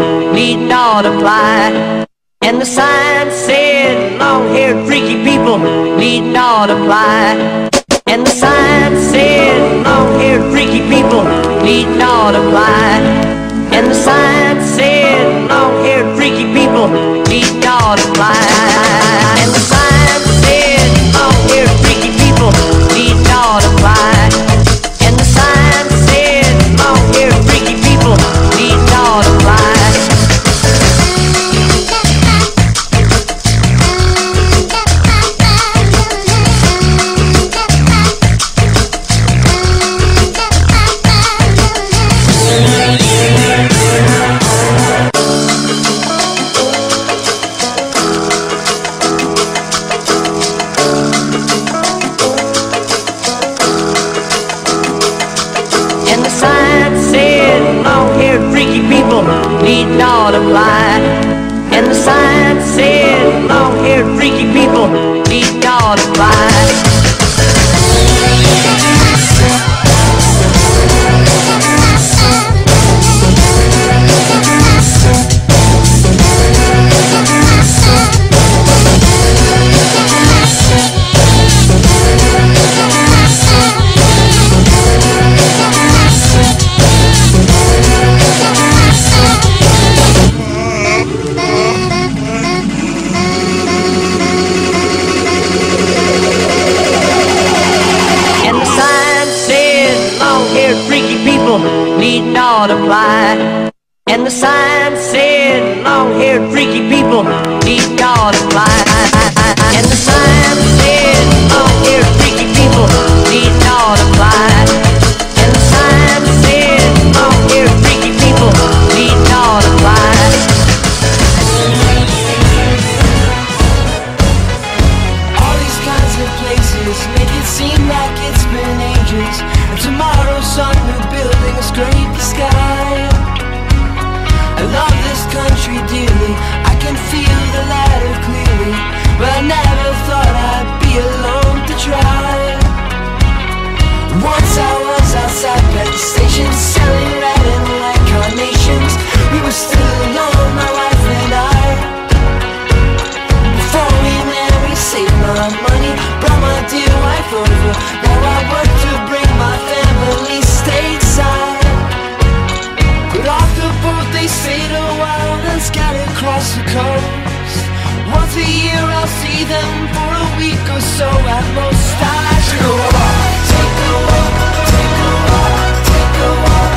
need not apply. And the sign said, long-haired freaky people need not apply. And the sign said, long-haired freaky people need not apply. And the sign said, long-haired freaky people need not apply. And the sign said, long-haired freaky people need not apply. And the sign said, long-haired freaky people need not apply. Need not apply. And the sign said, long-haired freaky people need not apply. Need not apply. And the sign said, long-haired freaky people need not apply. And the sign said, long-haired freaky people need not apply. And the sign said, long-haired freaky people need not apply. All these kinds of places make it seem like it's been ages. And tomorrow some new building will scrape the sky. I love this country dearly, I can feel the ladder clearly, but I never thought I'd be alone to try. Once I was outside at the station selling red and white carnations. We were still alone, my wife and I. Before we married, saved my money, brought my dear wife over. Now I work to bring my family stateside. But off the boat they stayed a while and scattered across the coast. Once a year I'll see them for a week or so at most. I take a walk, take a walk, take a walk, take a walk,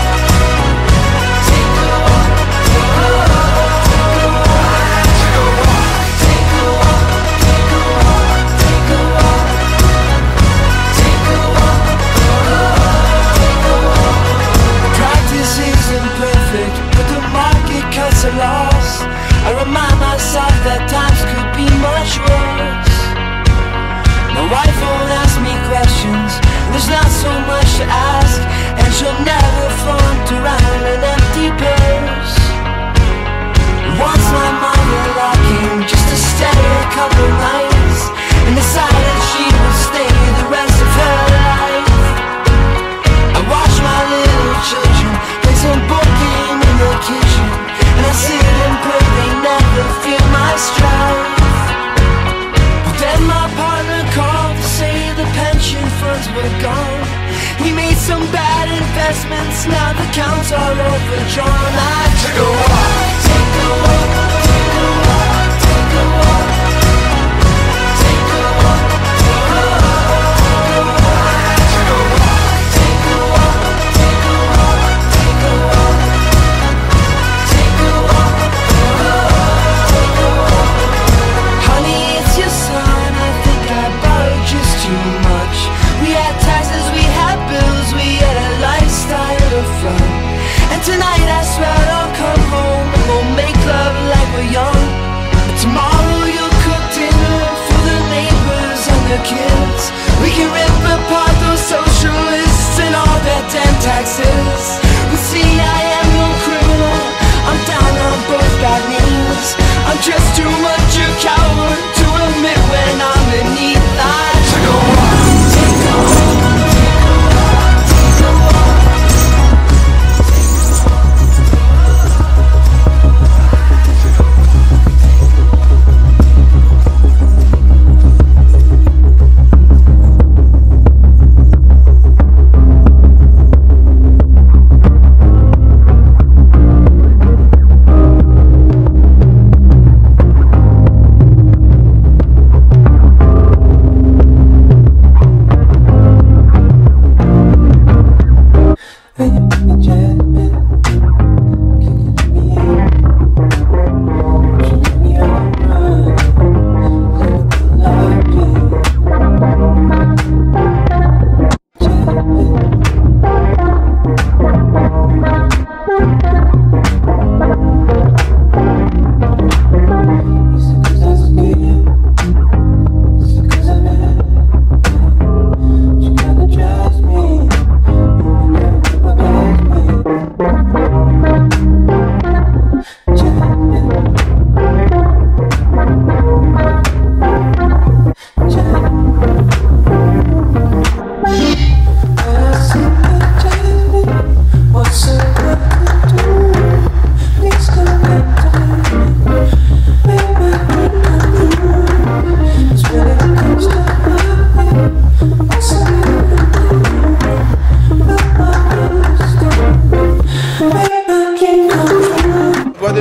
take a walk, take a walk, take a walk, take a walk, take a walk, take a walk, take a walk, take a walk. Practice isn't perfect, but the market cuts are lost. I remind myself that times could be much worse. My wife won't ask me questions, there's not so much to ask, and she'll never flaunt around an empty purse. Once my mother came just to stay a couple nights, and decided she would stay the rest of her life. I watch my little children play some board game in the kitchen, and I sit and pray they never feel my strife. But then my partner called to say the pension funds were gone. We made some bad investments, now the accounts are overdrawn. I took a walk, take a walk, take a walk, take a walk, take a walk, take a walk, take a walk, take a walk, take a walk, take a walk, take a walk, take a walk. Honey, it's your son, I think I borrowed just too much. We had taxes, we had bills, we had a lifestyle of fun. And tonight I swear I'll come home and we'll make love like we're young. But tomorrow you'll cook dinner for the neighbors and their kids. We can rip apart those socialists and all their damn taxes. But see, I am no criminal, I'm down on both bad knees. I'm just too much a coward to admit when I'm beneath. I took a walk, take a walk, take a walk, take a walk.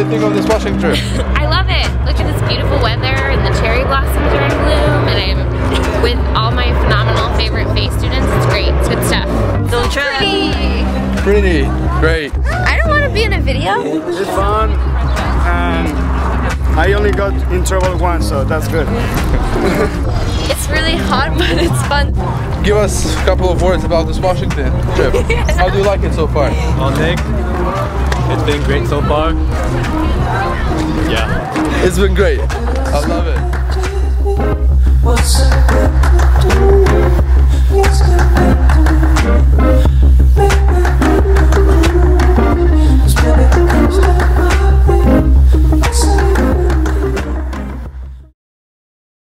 you think of this Washington trip? I love it. Look at this beautiful weather and the cherry blossoms are in bloom, and I'm with all my phenomenal favorite FAE students. It's great. It's good stuff. So Pretty. Great. I don't want to be in a video. It's fun, and I only got in trouble once, so that's good. It's really hot, but it's fun. Give us a couple of words about this Washington trip. How do you like it so far? Well, Nick, it's been great so far. Yeah. It's been great. I love it.